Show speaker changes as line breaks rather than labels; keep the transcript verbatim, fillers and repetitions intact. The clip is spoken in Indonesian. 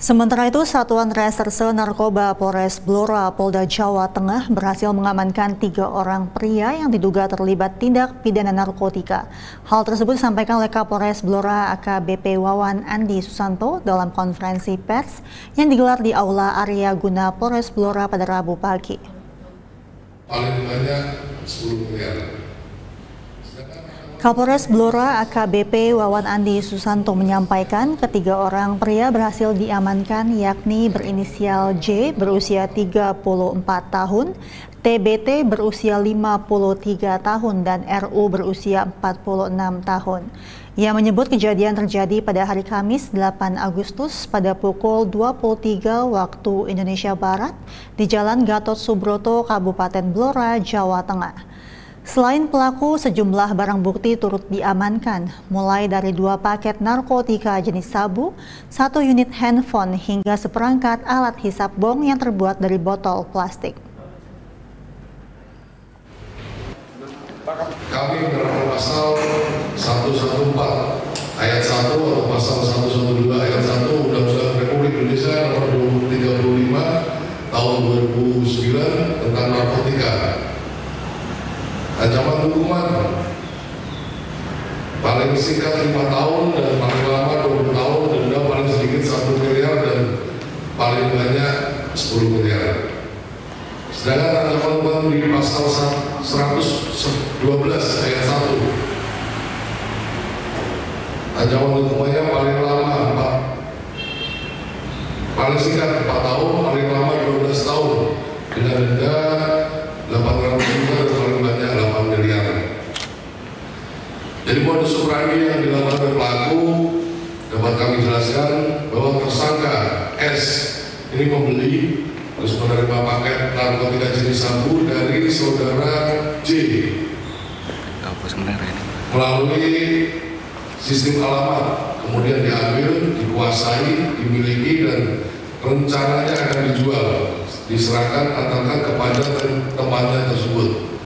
Sementara itu, Satuan Reserse Narkoba Polres Blora, Polda Jawa Tengah berhasil mengamankan tiga orang pria yang diduga terlibat tindak pidana narkotika. Hal tersebut disampaikan oleh Kapolres Blora A K B P Wawan Andi Susanto dalam konferensi pers yang digelar di Aula Arya Guna Polres Blora pada Rabu pagi.
Paling banyak sepuluh miliar.
Kapolres Blora A K B P Wawan Andi Susanto menyampaikan ketiga orang pria berhasil diamankan, yakni berinisial J berusia tiga puluh empat tahun, T B T berusia lima puluh tiga tahun, dan R U berusia empat puluh enam tahun. Ia menyebut kejadian terjadi pada hari Kamis delapan Agustus pada pukul dua puluh tiga waktu Indonesia Barat di Jalan Gatot Subroto, Kabupaten Blora, Jawa Tengah. Selain pelaku, sejumlah barang bukti turut diamankan, mulai dari dua paket narkotika jenis sabu, satu unit handphone, hingga seperangkat alat hisap bong yang terbuat dari botol plastik.
Kami menerapkan pasal seratus empat belas ayat satu atau pasal seratus dua belas ayat satu Undang-Undang Republik Indonesia nomor tiga puluh lima tahun dua ribu sembilan tentang narkotika. Ancaman hukuman paling singkat lima tahun dan paling lama dua puluh tahun, denda paling sedikit satu miliar dan paling banyak sepuluh miliar. Sedangkan ancaman hukuman di pasal seratus dua belas ayat satu, ancaman hukumannya paling lama empat, paling singkat empat tahun, paling lama dua belas tahun dengan denda delapan ratus juta dan paling banyak delapan miliar. Jadi modus operandi yang dilakukan oleh pelaku dapat kami jelaskan bahwa tersangka S ini membeli terus menerima paket narkotika jenis sabu dari saudara J melalui sistem alamat, kemudian diambil, dikuasai, dimiliki, dan rencananya akan dijual, diserahkan antara kepada temannya tersebut.